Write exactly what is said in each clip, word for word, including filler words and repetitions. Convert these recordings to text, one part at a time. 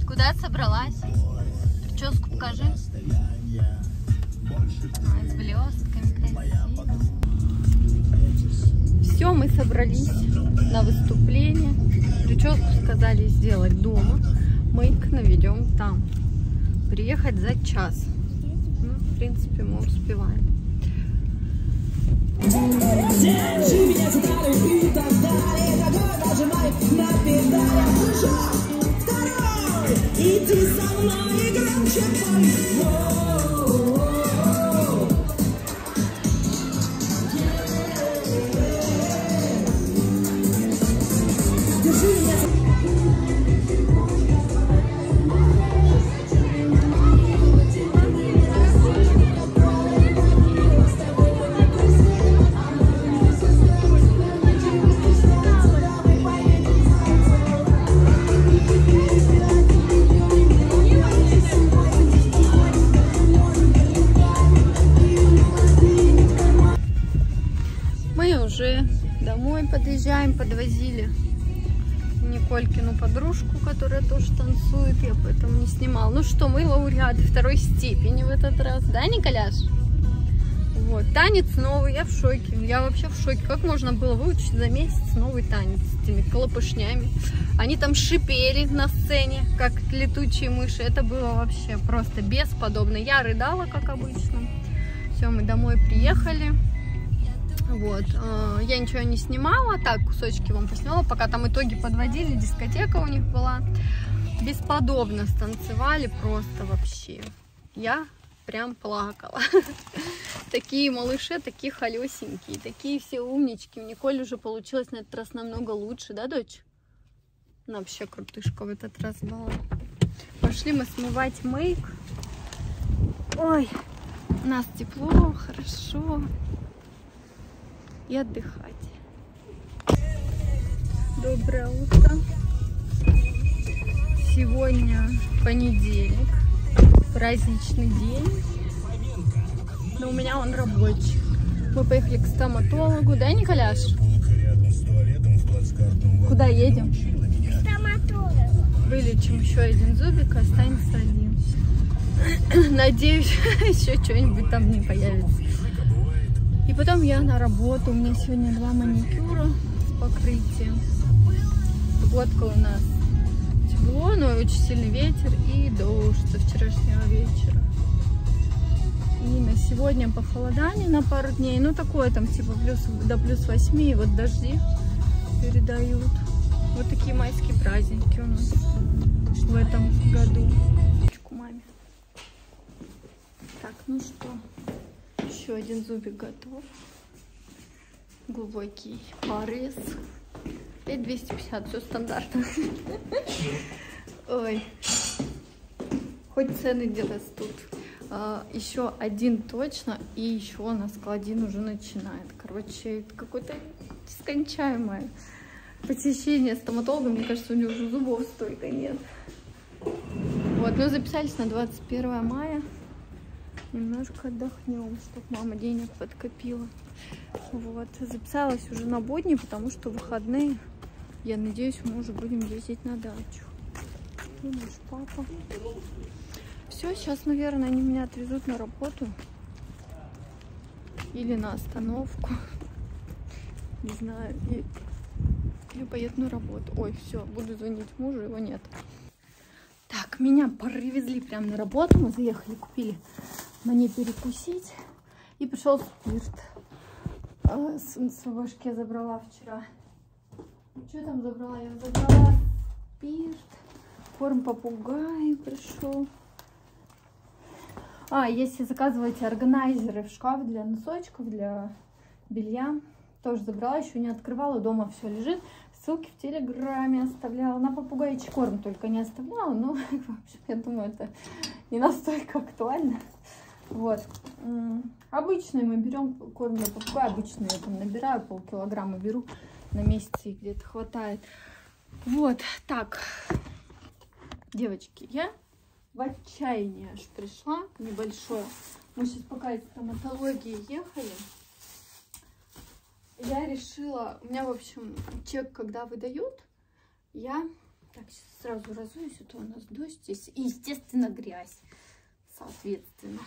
Куда собралась? Прическу покажи. А, с блестками красиво. Все, мы собрались на выступление. Прическу сказали сделать дома. Мейк наведем там. Приехать за час. Ну, в принципе, мы успеваем. И ты со мной громче пой. Уже домой подъезжаем, подвозили Николькину подружку, которая тоже танцует, я поэтому не снимала. Ну что, мы лауреаты второй степени в этот раз, да, Николяш? Вот, танец новый, я в шоке, я вообще в шоке. Как можно было выучить за месяц новый танец с этими колопышнями? Они там шипели на сцене, как летучие мыши, это было вообще просто бесподобно. Я рыдала, как обычно. Все, мы домой приехали. Вот, я ничего не снимала, так кусочки вам поснимала, пока там итоги подводили, дискотека у них была. Бесподобно станцевали, просто вообще. Я прям плакала. Такие малыши, такие холесенькие, такие все умнички. У Николь уже получилось на этот раз намного лучше, да, дочь? Она вообще крутышка в этот раз была. Пошли мы смывать мейк. Ой, у нас тепло, хорошо. И отдыхать. Доброе утро. Сегодня понедельник, праздничный день, но у меня он рабочий. Мы поехали к стоматологу, да, Николяш? Куда едем? К стоматологу. Вылечим еще один зубик, останется один. Надеюсь, еще что-нибудь там не появится. И потом я на работу. У меня сегодня два маникюра с покрытием. Погодка у нас тепло, но очень сильный ветер и дождь со вчерашнего вечера. И на сегодня похолодание на пару дней. Ну такое там типа плюс, до плюс восьми. И вот дожди передают. Вот такие майские праздники у нас в этом году. Маме. Так, ну что. Еще один зубик готов. Глубокий порез. пять двести пятьдесят, все стандартно. Ой. Хоть цены где растут. А, еще один точно. И еще на складин уже начинает. Короче, это какое-то нескончаемое посещение стоматолога. Мне кажется, у него уже зубов столько нет. Вот, ну записались на двадцать первое мая. Немножко отдохнем, чтобы мама денег подкопила. Вот, записалась уже на будни, потому что выходные, я надеюсь, мы уже будем ездить на дачу. И наш папа. Все, сейчас, наверное, они меня отвезут на работу. Или на остановку. Не знаю. И... Или поеду на работу. Ой, все, буду звонить мужу, его нет. Так, меня привезли прямо на работу. Мы заехали, купили мне перекусить. И пришел спирт. А, с, с башки я забрала вчера. Что там забрала? Я забрала спирт. Корм попугая пришел. А, если заказываете органайзеры в шкаф для носочков, для белья, тоже забрала, еще не открывала. Дома все лежит. Ссылки в Телеграме оставляла. На попугайчий корм только не оставляла. Но, в общем, я думаю, это не настолько актуально. Вот. Обычный мы берем корм для попугая. Обычный я там набираю, полкилограмма беру на месяц, и где-то хватает. Вот. Так. Девочки, я в отчаянии аж пришла. Небольшое. Мы сейчас пока из стоматологии ехали. Я решила, у меня, в общем, чек, когда выдают, я Так, сейчас сразу разуюсь, это у нас дождь здесь. И, естественно, грязь, соответственно.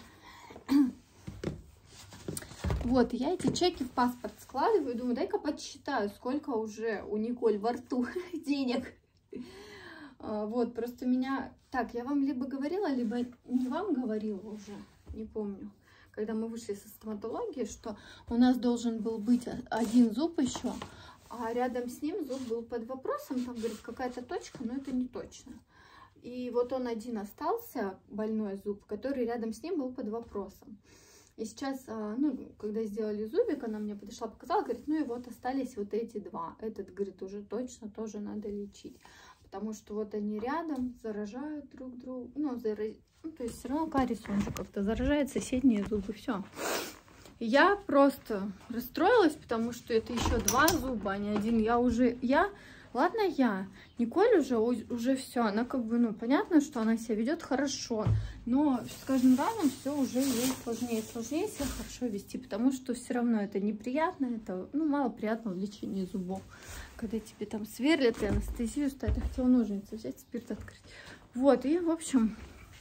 Вот, я эти чеки в паспорт складываю, думаю, дай-ка подсчитаю, сколько уже у Николь во рту денег. Вот, просто меня... Так, я вам либо говорила, либо не вам говорила уже, не помню, когда мы вышли со стоматологии, что у нас должен был быть один зуб еще, а рядом с ним зуб был под вопросом, там, говорит, какая-то точка, но это не точно. И вот он один остался, больной зуб, который рядом с ним был под вопросом. И сейчас, ну, когда сделали зубик, она мне подошла, показала, говорит, ну и вот остались вот эти два. Этот, говорит, уже точно тоже надо лечить. Потому что вот они рядом, заражают друг друга. Ну, зараз... ну то есть все равно кариес, он же как-то заражает соседние зубы, все. Я просто расстроилась, потому что это еще два зуба, а не один. Я уже, я, ладно я, Николь уже, уже все, она как бы, ну, понятно, что она себя ведет хорошо, но с каждым разом все уже ей сложнее и сложнее себя хорошо вести, потому что все равно это неприятно, это, ну, мало приятного в лечении зубов, когда тебе там сверлят и анестезию ставят. Я хотела ножницы взять, спирт открыть. Вот, и, в общем,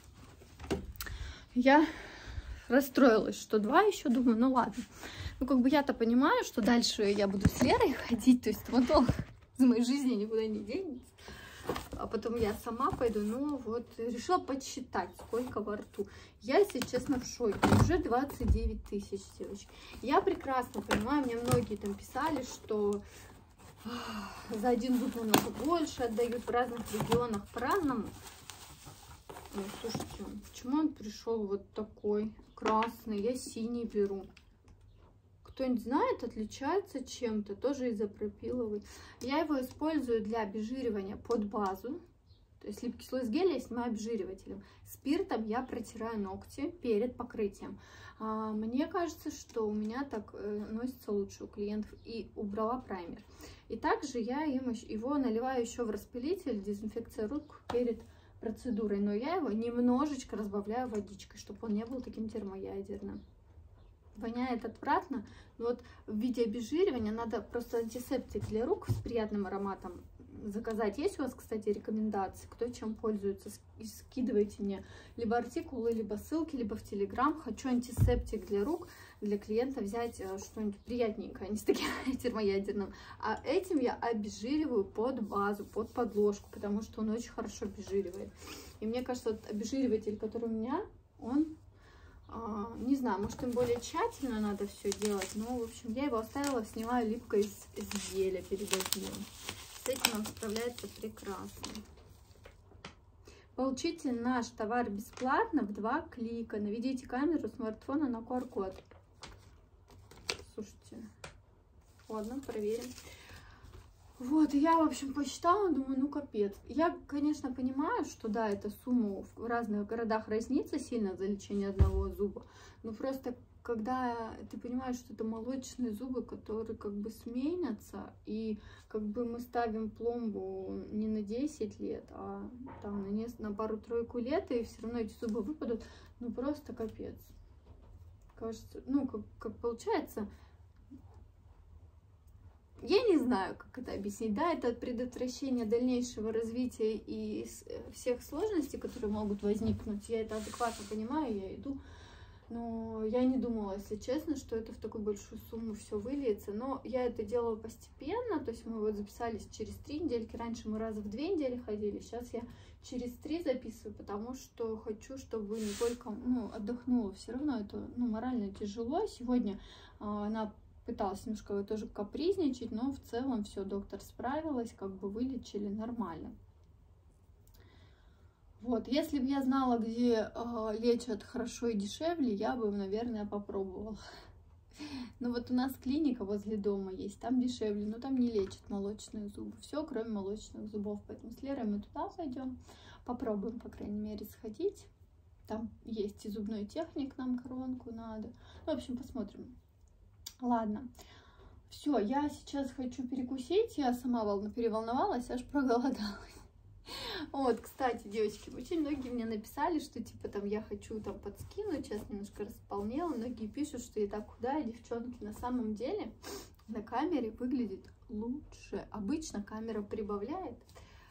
я... расстроилась, что два еще, думаю, ну ладно. Ну, как бы я-то понимаю, что дальше я буду с Лерой ходить, то есть стоматолог из моей жизни никуда не денется. А потом я сама пойду, ну вот, решила подсчитать, сколько во рту. Я, если честно, в шоке. Уже двадцать девять тысяч, девочки. Я прекрасно понимаю, мне многие там писали, что за один зуб намного больше отдают в разных регионах по-разному. Ну, слушайте, почему он пришел вот такой красный? Я синий беру. Кто-нибудь знает, отличается чем-то, тоже изопропиловый. Я его использую для обезжиривания под базу. То есть липкий слой с геля я снимаю обезжиривателем. Спиртом я протираю ногти перед покрытием. А, мне кажется, что у меня так э, носится лучше у клиентов. И убрала праймер. И также я им его наливаю еще в распылитель, дезинфекция рук перед процедурой, но я его немножечко разбавляю водичкой, чтобы он не был таким термоядерным. Воняет отвратно, но вот в виде обезжиривания надо просто антисептик для рук с приятным ароматом заказать. Есть у вас, кстати, рекомендации, кто чем пользуется, скидывайте мне либо артикулы, либо ссылки, либо в Телеграм. Хочу антисептик для рук, для клиента взять что-нибудь приятненькое, не с таким термоядерным. А этим я обезжириваю под базу, под подложку, потому что он очень хорошо обезжиривает. И мне кажется, вот обезжириватель, который у меня, он, а, не знаю, может, им более тщательно надо все делать, но, в общем, я его оставила, снимаю липкой из, из геля перед этим. С этим он справляется прекрасно. Получите наш товар бесплатно в два клика. Наведите камеру смартфона на ку ар код. Слушайте, ладно, проверим. Вот, я, в общем, посчитала, думаю, ну капец. Я, конечно, понимаю, что да, эта сумма в разных городах разнится сильно за лечение одного зуба, но просто когда ты понимаешь, что это молочные зубы, которые как бы сменятся, и как бы мы ставим пломбу не на десять лет, а там на, не, на пару-тройку лет, и все равно эти зубы выпадут, ну просто капец. Кажется, ну как, как получается, я не знаю, как это объяснить, да, это предотвращение дальнейшего развития и всех сложностей, которые могут возникнуть, я это адекватно понимаю, я иду. Но я не думала, если честно, что это в такую большую сумму все выльется. Но я это делала постепенно. То есть мы вот записались через три недельки. Раньше мы раза в две недели ходили. Сейчас я через три записываю, потому что хочу, чтобы не только ну, отдохнула. Все равно это ну, морально тяжело. Сегодня а, она пыталась немножко тоже капризничать, но в целом все, доктор справилась, как бы вылечили нормально. Вот, если бы я знала, где э, лечат хорошо и дешевле, я бы, наверное, попробовала. Но вот у нас клиника возле дома есть, там дешевле, но там не лечат молочные зубы. Все, кроме молочных зубов. Поэтому с Лерой мы туда пойдем. Попробуем, по крайней мере, сходить. Там есть и зубной техник, нам коронку надо. Ну, в общем, посмотрим. Ладно. Все, я сейчас хочу перекусить. Я сама волна переволновалась, аж проголодалась. Вот, кстати, девочки, очень многие мне написали, что типа там я хочу там подскинуть, сейчас немножко располнела. Многие пишут, что я так худая, девчонки. На самом деле на камере выглядит лучше. Обычно камера прибавляет.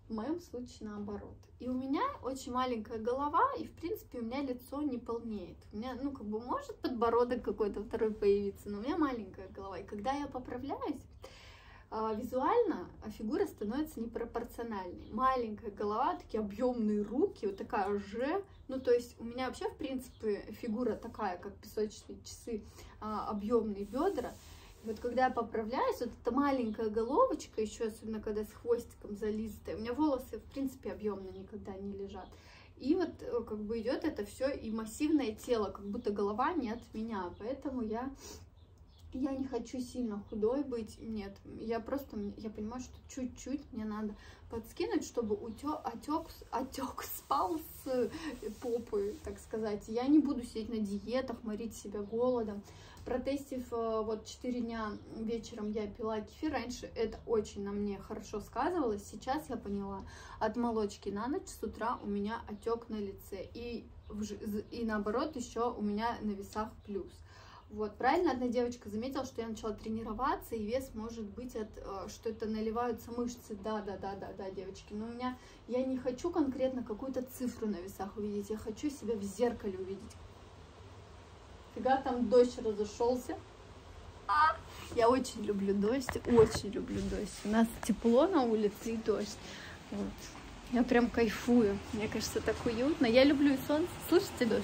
в моем случае наоборот. И у меня очень маленькая голова, и в принципе у меня лицо не полнеет. У меня, ну, как бы может подбородок какой-то второй появиться, но у меня маленькая голова. И когда я поправляюсь, визуально фигура становится непропорциональной. Маленькая голова, такие объемные руки, вот такая же. Ну, то есть у меня вообще, в принципе, фигура такая, как песочные часы, объемные бедра. И вот когда я поправляюсь, вот эта маленькая головочка, еще особенно когда с хвостиком зализанная, у меня волосы, в принципе, объемно никогда не лежат. И вот как бы идет это все и массивное тело, как будто голова не от меня. Поэтому я... Я не хочу сильно худой быть, нет, я просто, я понимаю, что чуть-чуть мне надо подскинуть, чтобы утек, отек, отек спал с попы, так сказать. Я не буду сидеть на диетах, морить себя голодом. Протестив вот четыре дня вечером я пила кефир, раньше это очень на мне хорошо сказывалось, сейчас я поняла, от молочки на ночь с утра у меня отек на лице, и, и наоборот еще у меня на весах плюс. Вот, правильно одна девочка заметила, что я начала тренироваться, и вес может быть от, что это наливаются мышцы. Да, да, да, да, да, девочки. Но у меня, я не хочу конкретно какую-то цифру на весах увидеть, я хочу себя в зеркале увидеть. Фига, там дождь разошелся. А, я очень люблю дождь, очень люблю дождь. У нас тепло на улице и дождь. Вот. Я прям кайфую. Мне кажется, так уютно. Я люблю и солнце. Слышите дождь?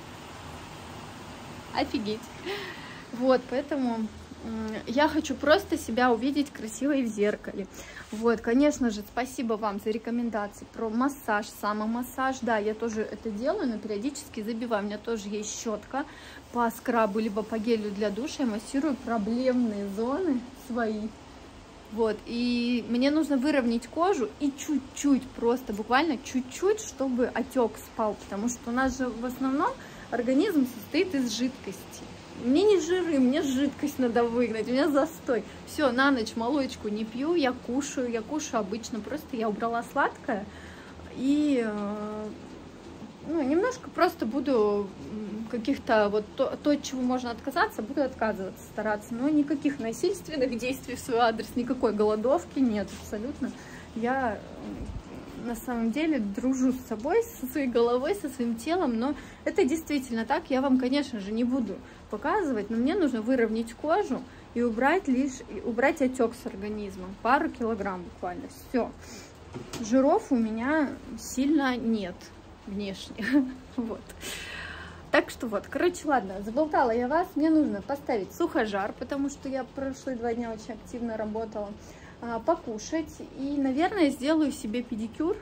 Офигеть. Вот, поэтому я хочу просто себя увидеть красивой в зеркале. Вот, конечно же, спасибо вам за рекомендации про массаж, самомассаж. Да, я тоже это делаю, но периодически забиваю. У меня тоже есть щетка по скрабу, либо по гелю для душа. Я массирую проблемные зоны свои. Вот, и мне нужно выровнять кожу и чуть-чуть, просто буквально чуть-чуть, чтобы отек спал. Потому что у нас же в основном организм состоит из жидкости. Мне не жиры, мне жидкость надо выгнать, у меня застой. Все, на ночь молочку не пью, я кушаю, я кушаю обычно, просто я убрала сладкое. И ну, немножко просто буду каких-то вот то, то, от чего можно отказаться, буду отказываться, стараться. Но никаких насильственных действий в свой адрес, никакой голодовки нет абсолютно. Я на самом деле дружу с собой, со своей головой, со своим телом, но это действительно так. Я вам, конечно же, не буду показывать, но мне нужно выровнять кожу и убрать лишь убрать отек с организма, пару килограмм буквально. Все, жиров у меня сильно нет внешне, вот. Так что вот, короче, ладно, заболтала я вас. Мне нужно поставить сухожар, потому что я прошлые два дня очень активно работала. Покушать и, наверное, сделаю себе педикюр,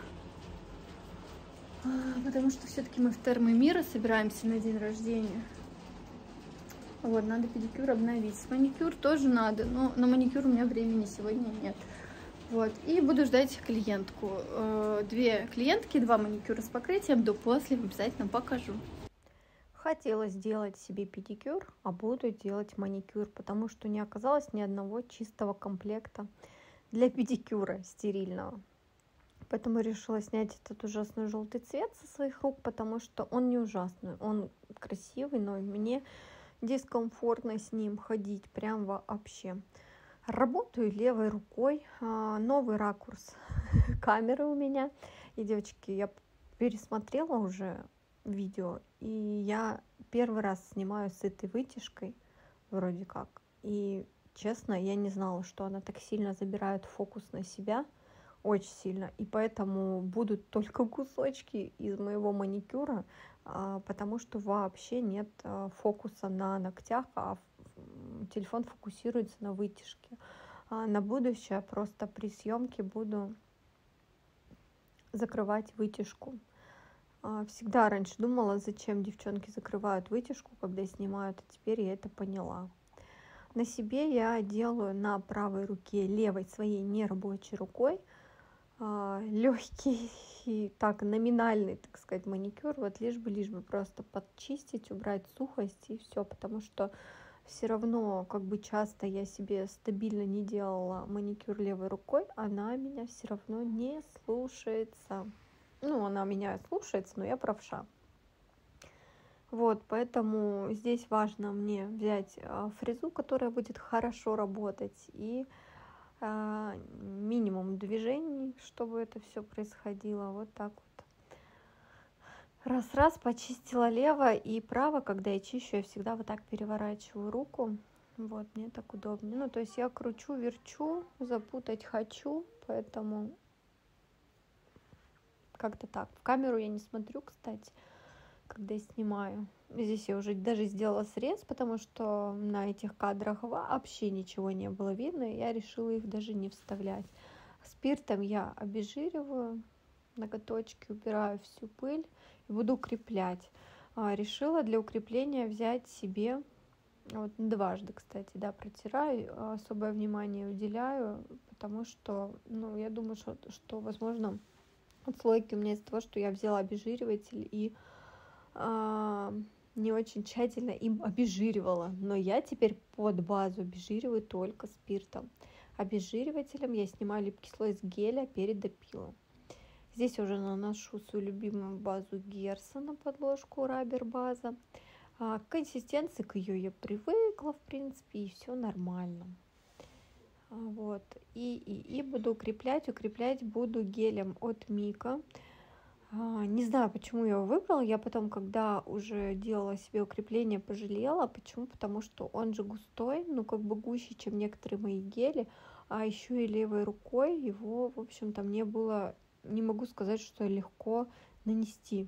потому что все-таки мы в Термомира собираемся на день рождения. Вот, надо педикюр обновить. Маникюр тоже надо, но на маникюр у меня времени сегодня нет. Вот, и буду ждать клиентку. Две клиентки, два маникюра с покрытием, до после обязательно покажу. Хотела сделать себе педикюр, а буду делать маникюр, потому что не оказалось ни одного чистого комплекта для педикюра стерильного. Поэтому решила снять этот ужасный желтый цвет со своих рук, потому что он не ужасный, он красивый, но мне дискомфортно с ним ходить прям вообще. Работаю левой рукой, новый ракурс камеры у меня. И, девочки, я пересмотрела уже видео, и я первый раз снимаю с этой вытяжкой, вроде как, и честно, я не знала, что она так сильно забирает фокус на себя, очень сильно, и поэтому будут только кусочки из моего маникюра, потому что вообще нет фокуса на ногтях, а телефон фокусируется на вытяжке. На будущее просто при съемке буду закрывать вытяжку. Всегда раньше думала, зачем девчонки закрывают вытяжку, когда снимают, а теперь я это поняла. На себе я делаю на правой руке, левой своей нерабочей рукой, легкий и так номинальный, так сказать, маникюр, вот лишь бы, лишь бы просто подчистить, убрать сухость и все, потому что все равно, как бы часто я себе стабильно не делала маникюр левой рукой, она меня все равно не слушается. Ну, она меня слушается, но я правша. Вот, поэтому здесь важно мне взять фрезу, которая будет хорошо работать, и а, минимум движений, чтобы это все происходило. Вот так вот. Раз-раз почистила лево и право. Когда я чищу, я всегда вот так переворачиваю руку. Вот, мне так удобнее. Ну, то есть я кручу, верчу, запутать хочу, поэтому как-то так. В камеру я не смотрю, кстати, когда я снимаю. Здесь я уже даже сделала срез, потому что на этих кадрах вообще ничего не было видно, и я решила их даже не вставлять. Спиртом я обезжириваю ноготочки, убираю всю пыль и буду укреплять. А, решила для укрепления взять себе, вот дважды, кстати, да, протираю, особое внимание уделяю, потому что, ну, я думаю, что, что возможно, отслойки у меня из-за того, что я взяла обезжириватель и а, не очень тщательно им обезжиривала. Но я теперь под базу обезжириваю только спиртом. Обезжиривателем я снимаю липкий слой с геля перед допилом. Здесь я уже наношу свою любимую базу Герса на подложку, рабер база. А, к консистенции к ее я привыкла, в принципе, и все нормально. А, вот. И, и, и буду укреплять. Укреплять буду гелем от Мика. А, не знаю, почему я его выбрала. Я потом, когда уже делала себе укрепление, пожалела. Почему? Потому что он же густой, ну как бы гуще, чем некоторые мои гели. А еще и левой рукой его, в общем-то, мне было, не могу сказать, что легко нанести.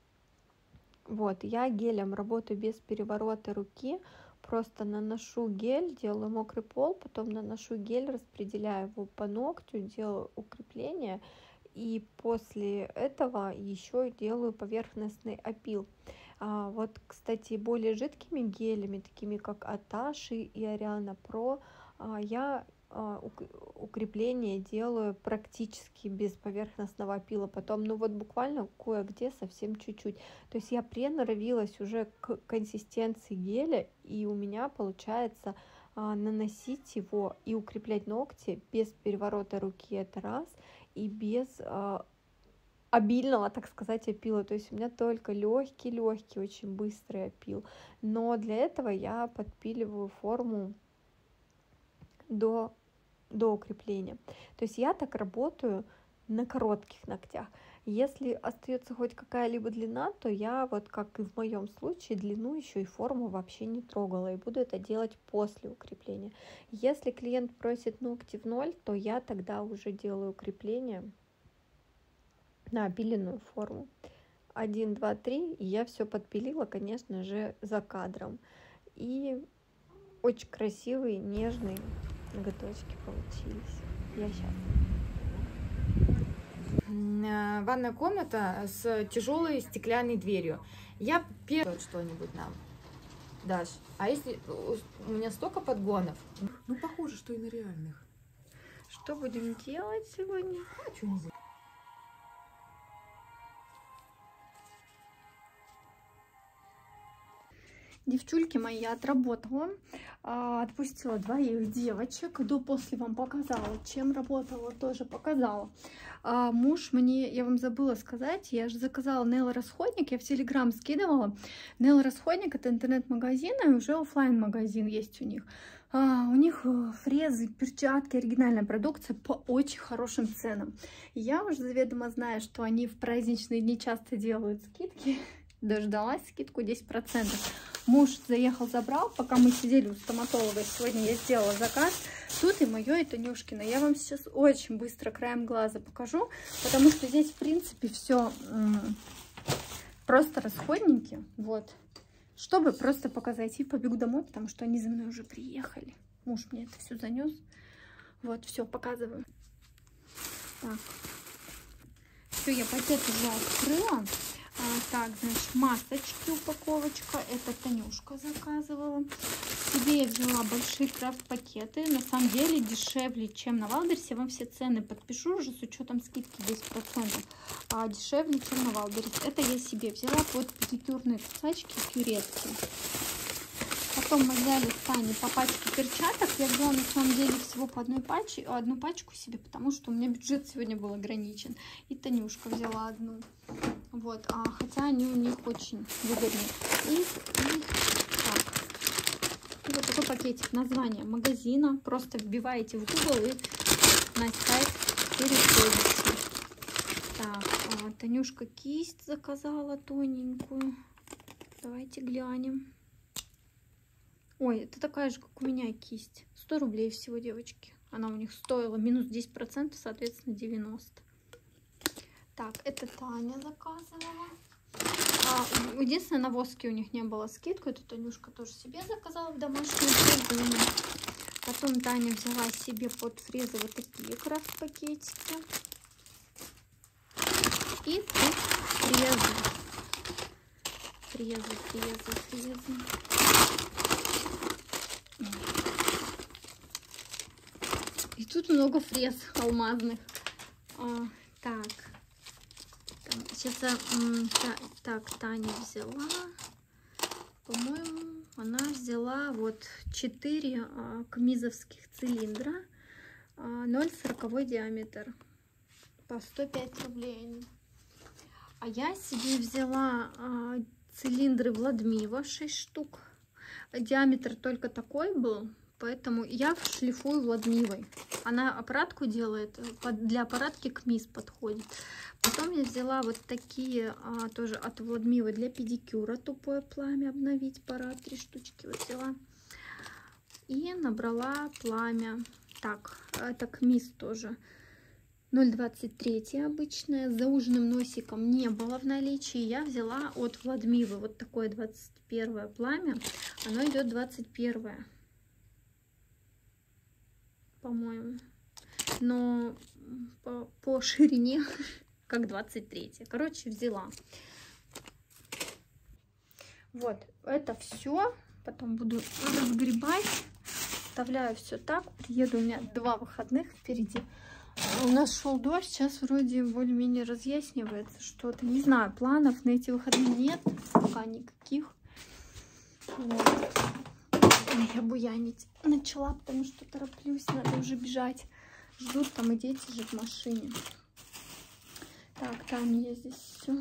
Вот, я гелем работаю без переворота руки. Просто наношу гель, делаю мокрый пол, потом наношу гель, распределяю его по ногтю, делаю укрепление. И после этого еще делаю поверхностный опил. А, вот, кстати, более жидкими гелями, такими как Аташи и Ариана Про, а, я а, укрепление делаю практически без поверхностного опила. Потом, ну вот буквально кое-где совсем чуть-чуть. То есть я приноровилась уже к консистенции геля, и у меня получается а, наносить его и укреплять ногти без переворота руки, это раз, и без а, обильного, так сказать, опила. То есть у меня только легкий-легкий, очень быстрый опил. Но для этого я подпиливаю форму до, до укрепления. То есть я так работаю на коротких ногтях. Если остается хоть какая-либо длина, то я, вот как и в моем случае, длину еще и форму вообще не трогала. И буду это делать после укрепления. Если клиент просит ногти в ноль, то я тогда уже делаю укрепление на опиленную форму. Один, два, три. И я все подпилила, конечно же, за кадром. И очень красивые, нежные ноготочки получились. Я счастлива. Ванная комната с тяжелой стеклянной дверью. Я первое что-нибудь нам, Даш. А если у меня столько подгонов? Ну, похоже, что и на реальных. Что будем делать сегодня? А, что-нибудь. Девчульки мои, я отработала, отпустила двоих девочек, до-после вам показала, чем работала, тоже показала. А муж мне, я вам забыла сказать, я же заказала Нейл-расходник, я в Телеграм скидывала. Нейл-расходник — это интернет-магазин, и уже офлайн-магазин есть у них. А, у них фрезы, перчатки, оригинальная продукция по очень хорошим ценам. Я уже заведомо знаю, что они в праздничные дни часто делают скидки. Дождалась скидку десять процентов. Муж заехал, забрал, пока мы сидели у стоматолога. Сегодня я сделала заказ. Тут и мое, и Танюшкино. Я вам сейчас очень быстро краем глаза покажу, потому что здесь, в принципе, все просто расходники. Вот. Чтобы просто показать. И побегу домой, потому что они за мной уже приехали. Муж мне это все занес. Вот, все, показываю. Так. Все, я пакет уже открыла. А, так, значит, масочки, упаковочка. Это Танюшка заказывала. Себе я взяла большие крафт-пакеты. На самом деле дешевле, чем на Валбересе. Я вам все цены подпишу уже с учетом скидки десять процентов. А дешевле, чем на Валбересе. Это я себе взяла под педикюрные кусачки кюретки. Потом мы взяли с Таней по пачке перчаток. Я взяла на самом деле всего по одной пачке, одну пачку себе, потому что у меня бюджет сегодня был ограничен. И Танюшка взяла одну. Вот, а, хотя они у них очень выгодные. И, и так. Вот такой пакетик. Название магазина. Просто вбиваете в Google и на сайт переходите. Так, а, Танюшка кисть заказала тоненькую. Давайте глянем. Ой, это такая же, как у меня кисть. сто рублей всего, девочки. Она у них стоила минус десять процентов, соответственно, девяносто. Так, это Таня заказывала. А, единственное, на воске у них не было скидку. Это Танюшка тоже себе заказала в домашнюю пользование. Потом Таня взяла себе под фрезы вот такие крафт-пакетики. И тут фрезы. Фрезы, фрезы, фрезы. И тут много фрез алмазных. А, так. Сейчас я, та, так, Таня взяла. По-моему, она взяла вот четыре а, кмизовских цилиндра. А, ноль сорок диаметр. По сто пять рублей. А я себе взяла а, цилиндры Владмива, шесть штук. Диаметр только такой был. Поэтому я шлифую Владмивой. Она аппаратку делает, для аппаратки кмиз подходит. Потом я взяла вот такие а, тоже от Владмивы для педикюра. Тупое пламя обновить пора. Три штучки вот взяла. И набрала пламя. Так, это кмиз тоже. ноль двадцать три обычная. С зауженным носиком не было в наличии. Я взяла от Владмивы вот такое двадцать первое пламя. Оно идет двадцать первое. По-моему, но по, по ширине как двадцать третье. Короче, взяла. Вот, это все. Потом буду разгребать. Оставляю все так. Приеду, у меня два выходных впереди. У нас шел дождь, сейчас вроде более-менее разъяснивается что-то. Не знаю, планов на эти выходные нет пока никаких. Вот. Я буянить начала, потому что тороплюсь, надо уже бежать. Ждут там и дети же в машине. Так, там я здесь все.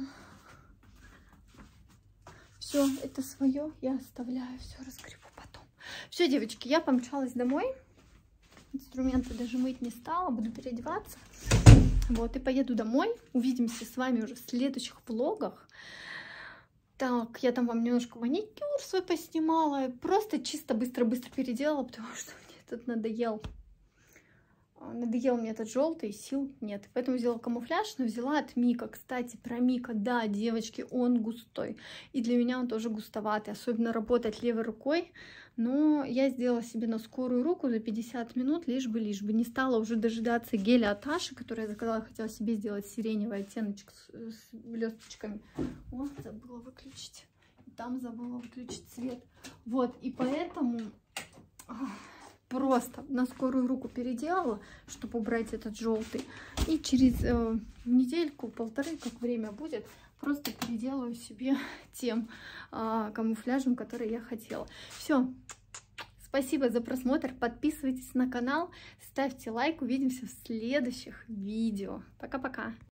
Все, это свое я оставляю, все разгребу потом. Все, девочки, я помчалась домой. Инструменты даже мыть не стала, буду переодеваться. Вот, и поеду домой. Увидимся с вами уже в следующих влогах. Так, я там вам немножко маникюр свой поснимала. Просто чисто быстро-быстро переделала, потому что мне тут надоел. Надоел мне этот желтый, сил нет. Поэтому взяла камуфляж, но взяла от Мика. Кстати, про Мика, да, девочки, он густой. И для меня он тоже густоватый. Особенно работать левой рукой. Но я сделала себе на скорую руку за пятьдесят минут, лишь бы, лишь бы. Не стала уже дожидаться геля от Аши, который я заказала. Хотела себе сделать сиреневый оттеночек с, с блесточками. О, забыла выключить. Там забыла выключить свет. Вот, и поэтому просто на скорую руку переделала, чтобы убрать этот желтый. И через э, недельку-полторы, как время будет, просто переделаю себе тем э, камуфляжем, который я хотела. Все. Спасибо за просмотр. Подписывайтесь на канал, ставьте лайк. Увидимся в следующих видео. Пока-пока.